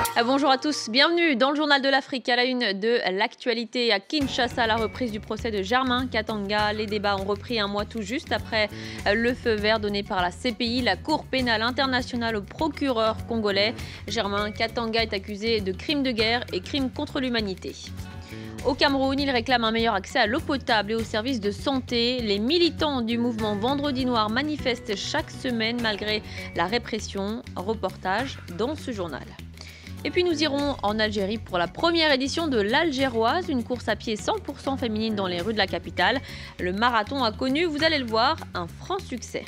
Bonjour à tous, bienvenue dans le Journal de l'Afrique. À la une de l'actualité à Kinshasa, la reprise du procès de Germain Katanga. Les débats ont repris un mois tout juste après le feu vert donné par la CPI, la Cour pénale internationale, au procureur congolais. Germain Katanga est accusé de crimes de guerre et crimes contre l'humanité. Au Cameroun, il réclame un meilleur accès à l'eau potable et aux services de santé. Les militants du mouvement Vendredi Noir manifestent chaque semaine malgré la répression. Reportage dans ce journal. Et puis nous irons en Algérie pour la première édition de l'Algéroise, une course à pied 100% féminine dans les rues de la capitale. Le marathon a connu, vous allez le voir, un franc succès.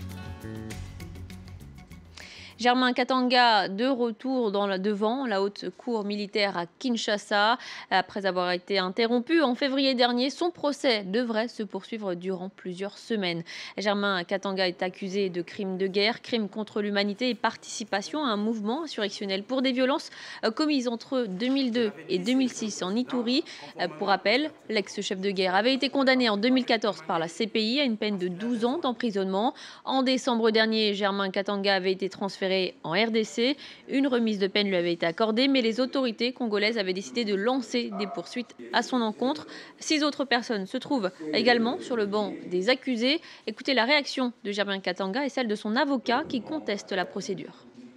Germain Katanga de retour devant la haute cour militaire à Kinshasa. Après avoir été interrompu en février dernier, son procès devrait se poursuivre durant plusieurs semaines. Germain Katanga est accusé de crimes de guerre, crimes contre l'humanité et participation à un mouvement insurrectionnel pour des violences commises entre 2002 et 2006 en Ituri. Pour rappel, l'ex-chef de guerre avait été condamné en 2014 par la CPI à une peine de 12 ans d'emprisonnement. En décembre dernier, Germain Katanga avait été transféré en RDC. Une remise de peine lui avait été accordée, mais les autorités congolaises avaient décidé de lancer des poursuites à son encontre. 6 autres personnes se trouvent également sur le banc des accusés. Écoutez la réaction de Germain Katanga et celle de son avocat qui conteste la procédure.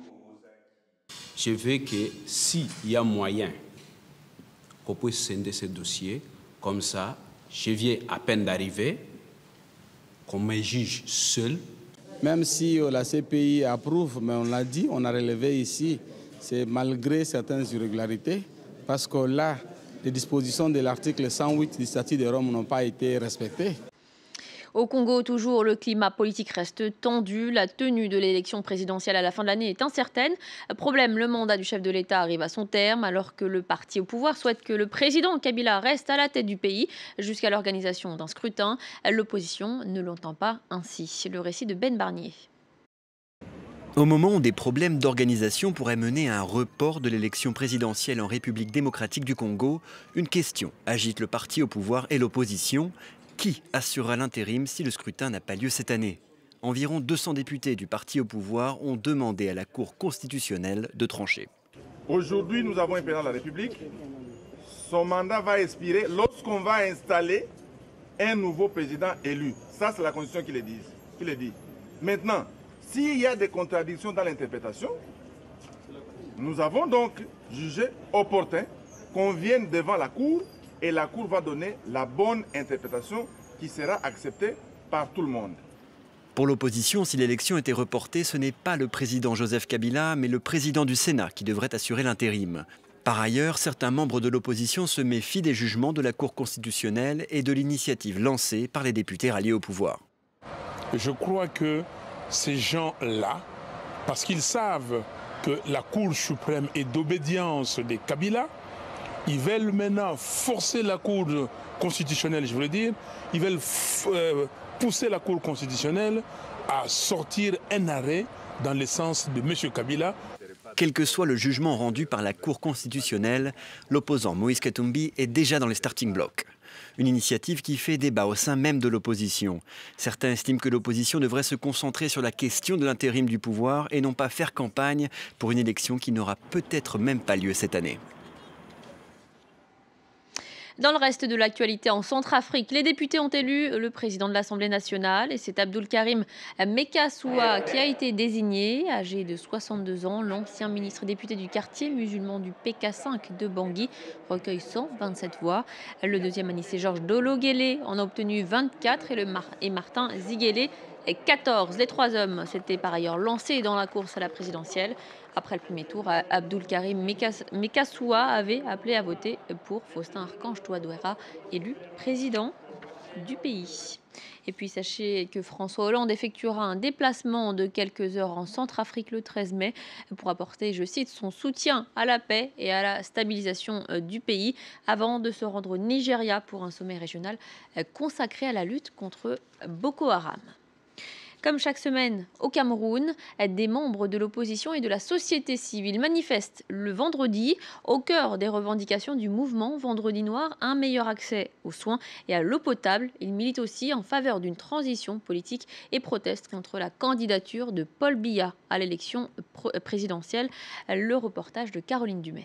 Je veux que s'il y a moyen qu'on puisse scinder ce dossier, comme ça, je viens à peine d'arriver, qu'on me juge seul. Même si la CPI approuve, mais on l'a dit, on a relevé ici, c'est malgré certaines irrégularités, parce que là, les dispositions de l'article 108 du statut de Rome n'ont pas été respectées. Au Congo, toujours, le climat politique reste tendu. La tenue de l'élection présidentielle à la fin de l'année est incertaine. Problème, le mandat du chef de l'État arrive à son terme, alors que le parti au pouvoir souhaite que le président Kabila reste à la tête du pays jusqu'à l'organisation d'un scrutin. L'opposition ne l'entend pas ainsi. Le récit de Ben Barnier. Au moment où des problèmes d'organisation pourraient mener à un report de l'élection présidentielle en République démocratique du Congo, une question agite le parti au pouvoir et l'opposition. Qui assurera l'intérim si le scrutin n'a pas lieu cette année? Environ 200 députés du parti au pouvoir ont demandé à la Cour constitutionnelle de trancher. Aujourd'hui, nous avons un président de la République. Son mandat va expirer lorsqu'on va installer un nouveau président élu. Ça, c'est la Constitution qui le dit. Maintenant, s'il y a des contradictions dans l'interprétation, nous avons donc jugé opportun qu'on vienne devant la Cour et la Cour va donner la bonne interprétation qui sera acceptée par tout le monde. Pour l'opposition, si l'élection était reportée, ce n'est pas le président Joseph Kabila, mais le président du Sénat qui devrait assurer l'intérim. Par ailleurs, certains membres de l'opposition se méfient des jugements de la Cour constitutionnelle et de l'initiative lancée par les députés ralliés au pouvoir. Je crois que ces gens-là, parce qu'ils savent que la Cour suprême est d'obédience des Kabila, ils veulent maintenant forcer la Cour constitutionnelle, je veux dire, ils veulent pousser la Cour constitutionnelle à sortir un arrêt dans le sens de M. Kabila. Quel que soit le jugement rendu par la Cour constitutionnelle, l'opposant Moïse Katumbi est déjà dans les starting blocks. Une initiative qui fait débat au sein même de l'opposition. Certains estiment que l'opposition devrait se concentrer sur la question de l'intérim du pouvoir et non pas faire campagne pour une élection qui n'aura peut-être même pas lieu cette année. Dans le reste de l'actualité en Centrafrique, les députés ont élu le président de l'Assemblée nationale et c'est Abdoulkarim Mekassoua qui a été désigné. Âgé de 62 ans, l'ancien ministre député du quartier musulman du PK5 de Bangui recueille 127 voix. Le deuxième Anissé Georges Dologuélé en a obtenu 24 et Martin Ziguélé 14. Les trois hommes s'étaient par ailleurs lancés dans la course à la présidentielle. Après le premier tour, Abdoulkarim Mekassoua avait appelé à voter pour Faustin Archange Touadéra, élu président du pays. Et puis sachez que François Hollande effectuera un déplacement de quelques heures en Centrafrique le 13 mai pour apporter, je cite, son soutien à la paix et à la stabilisation du pays avant de se rendre au Nigeria pour un sommet régional consacré à la lutte contre Boko Haram. Comme chaque semaine au Cameroun, des membres de l'opposition et de la société civile manifestent le vendredi au cœur des revendications du mouvement Vendredi Noir, un meilleur accès aux soins et à l'eau potable. Ils militent aussi en faveur d'une transition politique et protestent contre la candidature de Paul Biya à l'élection présidentielle. Le reportage de Caroline Dumais.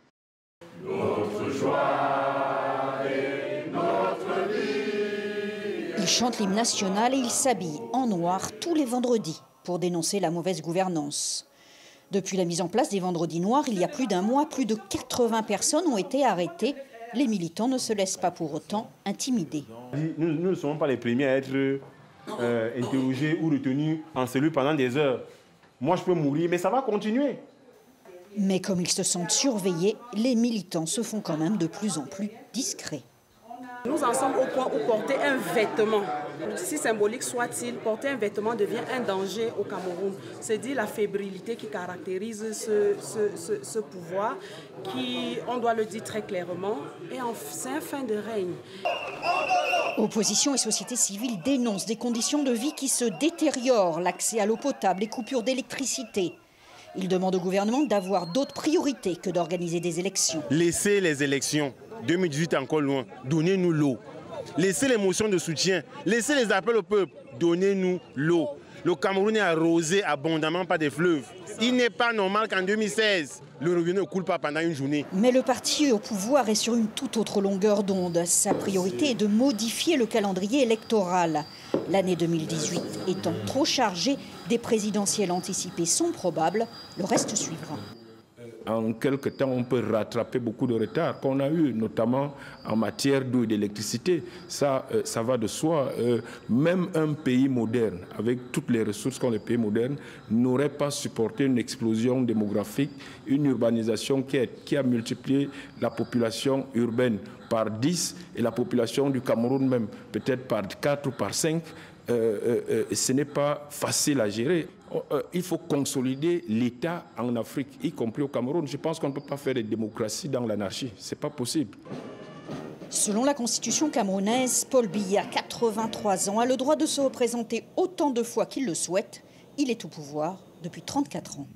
Notre joie et notre vie. Il chante l'hymne national et il s'habille en noir tous les vendredis pour dénoncer la mauvaise gouvernance. Depuis la mise en place des Vendredis Noirs, il y a plus d'un mois, plus de 80 personnes ont été arrêtées. Les militants ne se laissent pas pour autant intimider. Nous ne sommes pas les premiers à être interrogés ou retenus en cellule pendant des heures. Moi, je peux mourir, mais ça va continuer. Mais comme ils se sentent surveillés, les militants se font quand même de plus en plus discrets. Nous en sommes au point où porter un vêtement, si symbolique soit-il, porter un vêtement devient un danger au Cameroun. C'est dire la fébrilité qui caractérise ce pouvoir, qui, on doit le dire très clairement, c'est un fin de règne. Opposition et société civile dénoncent des conditions de vie qui se détériorent, l'accès à l'eau potable, les coupures d'électricité. Ils demandent au gouvernement d'avoir d'autres priorités que d'organiser des élections. Laissez les élections. 2018 est encore loin. Donnez-nous l'eau. Laissez les motions de soutien. Laissez les appels au peuple. Donnez-nous l'eau. Le Cameroun est arrosé abondamment par des fleuves. Il n'est pas normal qu'en 2016, le robinet ne coule pas pendant une journée. Mais le parti au pouvoir est sur une toute autre longueur d'onde. Sa priorité est de modifier le calendrier électoral. L'année 2018 étant trop chargée, des présidentielles anticipées sont probables. Le reste suivra. En quelque temps, on peut rattraper beaucoup de retard qu'on a eu, notamment en matière d'eau et d'électricité. Ça va de soi. Même un pays moderne, avec toutes les ressources qu'ont les pays modernes, n'aurait pas supporté une explosion démographique, une urbanisation qui a multiplié la population urbaine par 10 et la population du Cameroun même, peut-être par 4 ou par 5. Ce n'est pas facile à gérer. Il faut consolider l'État en Afrique, y compris au Cameroun. Je pense qu'on ne peut pas faire de démocratie dans l'anarchie. Ce n'est pas possible. Selon la constitution camerounaise, Paul Biya, 83 ans, a le droit de se représenter autant de fois qu'il le souhaite. Il est au pouvoir depuis 34 ans.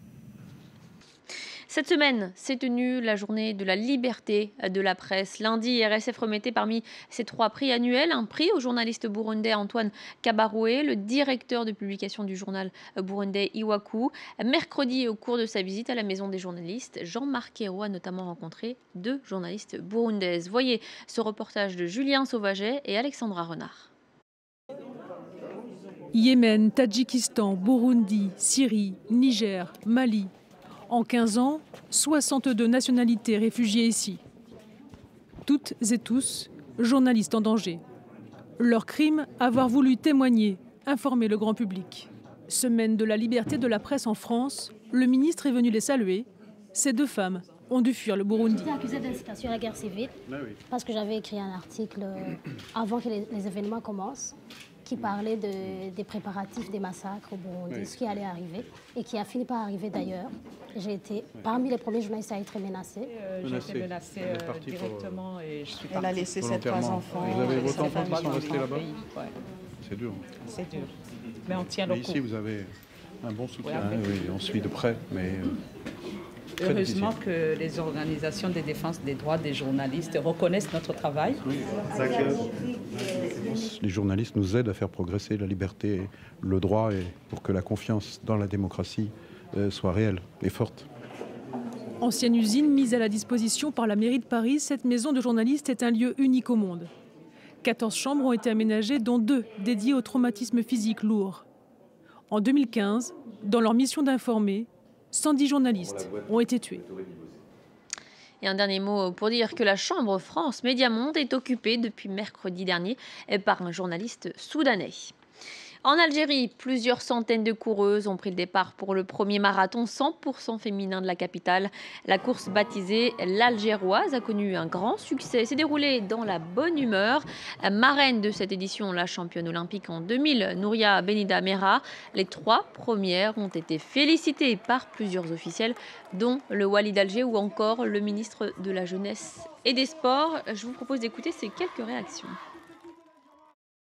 Cette semaine s'est tenue la journée de la liberté de la presse. Lundi, RSF remettait parmi ses 3 prix annuels un prix au journaliste burundais Antoine Kabaroué, le directeur de publication du journal burundais Iwaku. Mercredi, au cours de sa visite à la maison des journalistes, Jean-Marc Ayrault a notamment rencontré 2 journalistes burundaises. Voyez ce reportage de Julien Sauvaget et Alexandra Renard. Yémen, Tadjikistan, Burundi, Syrie, Niger, Mali. En 15 ans, 62 nationalités réfugiées ici. Toutes et tous, journalistes en danger. Leur crime, avoir voulu témoigner, informer le grand public. Semaine de la liberté de la presse en France, le ministre est venu les saluer. Ces 2 femmes ont dû fuir le Burundi. J'étais accusée d'incitation à la guerre civile parce que j'avais écrit un article avant que les événements commencent qui parlait des préparatifs des massacres au Burundi, ce qui allait arriver et qui a fini par arriver d'ailleurs. J'ai été parmi les premiers journalistes à être menacée. J'ai été menacée directement et je suis partie. Elle a laissé ses 3 enfants. Vous avez vos enfants qui sont restés là-bas? C'est dur. C'est dur. Mais on tient le coup. Ici, vous avez un bon soutien. Oui, on suit de près, mais... Heureusement que les organisations de défense des droits des journalistes reconnaissent notre travail. Oui. Les journalistes nous aident à faire progresser la liberté, le droit, et pour que la confiance dans la démocratie soit réelle et forte. Ancienne usine mise à la disposition par la mairie de Paris, cette maison de journalistes est un lieu unique au monde. 14 chambres ont été aménagées, dont 2 dédiées au traumatisme physique lourd. En 2015, dans leur mission d'informer, 110 journalistes ont été tués. Et un dernier mot pour dire que la Chambre France Média Monde est occupée depuis mercredi dernier par un journaliste soudanais. En Algérie, plusieurs centaines de coureuses ont pris le départ pour le premier marathon 100% féminin de la capitale. La course baptisée l'Algéroise a connu un grand succès, s'est déroulée dans la bonne humeur. Marraine de cette édition, la championne olympique en 2000, Nouria Benida Mera. Les 3 premières ont été félicitées par plusieurs officiels, dont le Wali d'Alger ou encore le ministre de la Jeunesse et des Sports. Je vous propose d'écouter ces quelques réactions.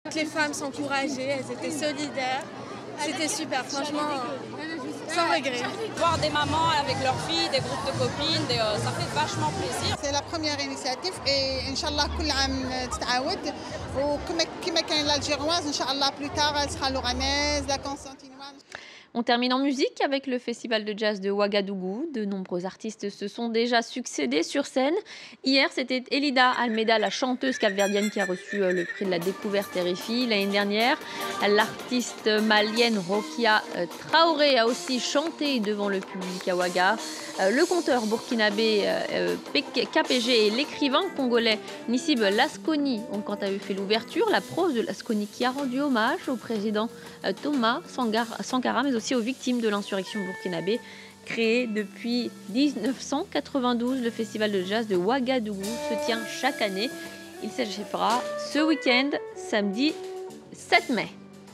Les femmes s'encourageaient, elles étaient solidaires. C'était super, franchement, sans regret. Voir des mamans avec leurs filles, des groupes de copines, ça fait vachement plaisir. C'est la première initiative et Inch'Allah, كل عام تتعاود وكما كان l'algéroise, Inch'Allah plus tard elle sera l'oranaise, la constantinoise. On termine en musique avec le festival de jazz de Ouagadougou. De nombreux artistes se sont déjà succédés sur scène. Hier, c'était Elida Almeida, la chanteuse capverdienne, qui a reçu le prix de la découverte RFI. L'année dernière, l'artiste malienne Rokia Traoré a aussi chanté devant le public à Ouaga. Le conteur burkinabé KPG et l'écrivain congolais Nissib Laskoni ont quant à eux fait l'ouverture. La prose de Laskoni qui a rendu hommage au président Thomas Sankara, mais aussi aux victimes de l'insurrection burkinabé. Créé depuis 1992, le festival de jazz de Ouagadougou se tient chaque année. Il s'achèvera ce week-end, samedi 7 mai.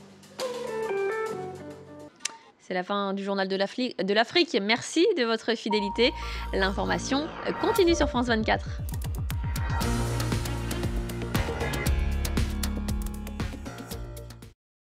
C'est la fin du journal de l'Afrique. Merci de votre fidélité. L'information continue sur France 24.